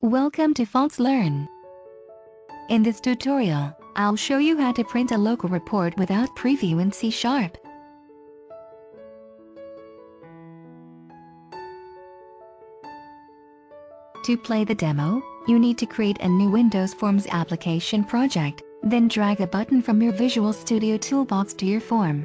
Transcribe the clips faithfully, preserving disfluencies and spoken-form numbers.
Welcome to Fonts Learn. In this tutorial, I'll show you how to print a local report without preview in C sharp. To play the demo, you need to create a new Windows Forms application project, then drag a button from your Visual Studio toolbox to your form.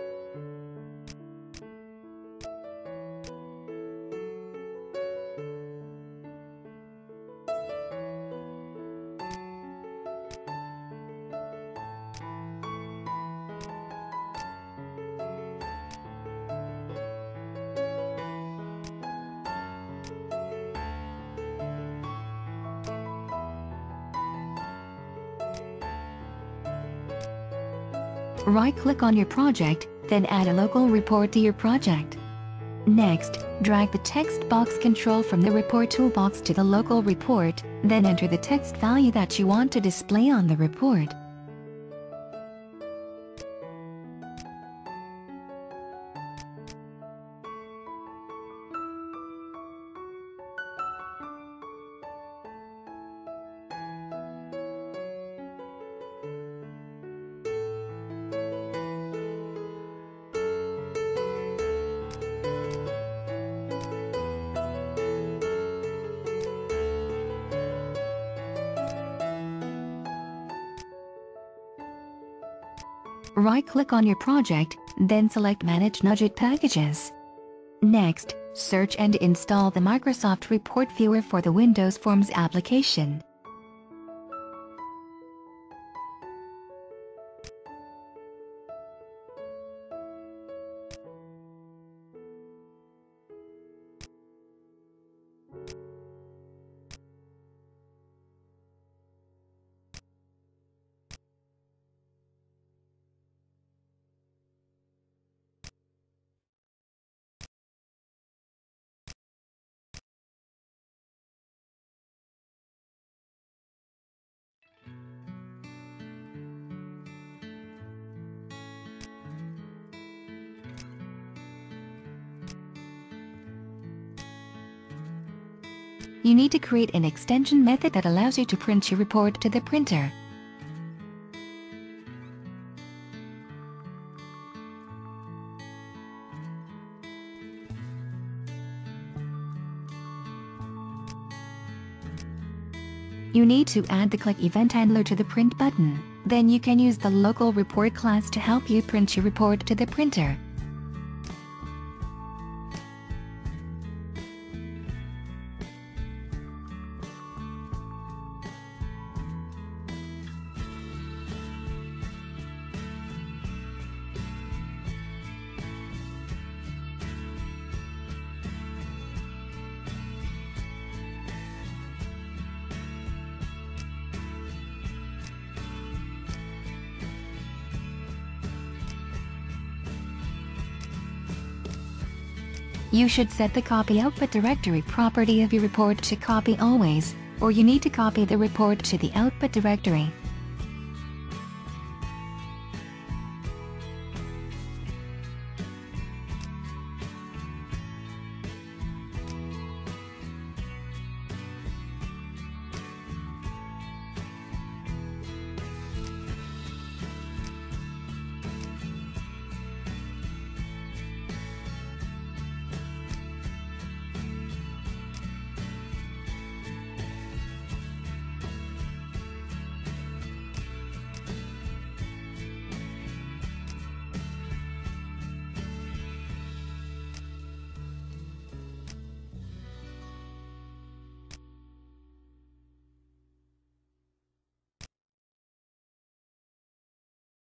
Right-click on your project, then add a local report to your project. Next, drag the text box control from the report toolbox to the local report, then enter the text value that you want to display on the report. Right-click on your project, then select Manage Widget Packages. Next, search and install the Microsoft ReportViewer for the Windows Forms application. You need to create an extension method that allows you to print your report to the printer. You need to add the Click event handler to the print button. Then you can use the local report class to help you print your report to the printer. You should set the Copy Output Directory property of your report to Copy Always, or you need to copy the report to the Output Directory.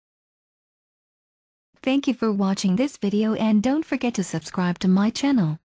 Thank you for watching this video and don't forget to subscribe to my channel.